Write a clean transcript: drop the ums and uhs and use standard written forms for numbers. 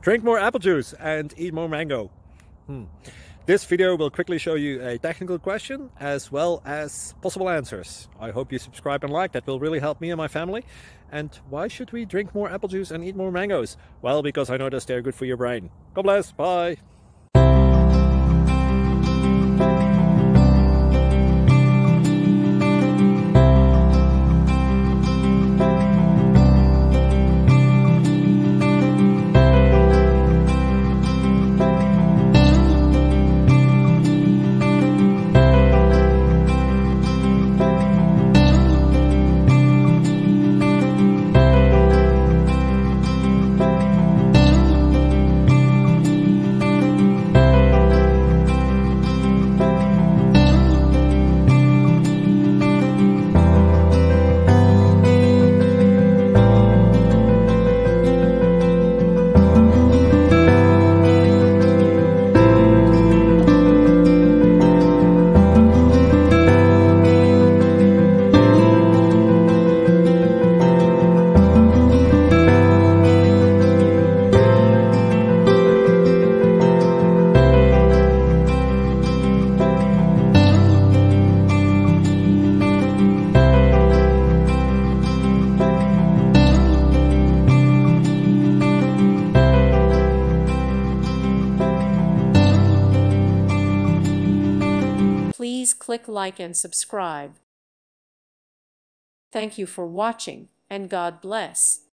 Drink more apple juice and eat more mango. This video will quickly show you a technical question as well as possible answers. I hope you subscribe and like, that will really help me and my family. And why should we drink more apple juice and eat more mangoes? Well, because I noticed they're good for your brain. God bless, bye! Please click like and subscribe. Thank you for watching, and God bless.